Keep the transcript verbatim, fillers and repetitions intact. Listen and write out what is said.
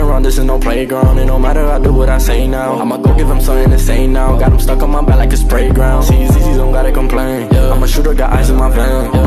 around, this is no playground. And no matter I do what I say now, I'ma go give him something to say now. Got him stuck on my back like a spray ground. See, Z's don't gotta complain, yeah. I'm a shooter, got ice in my veins, yeah.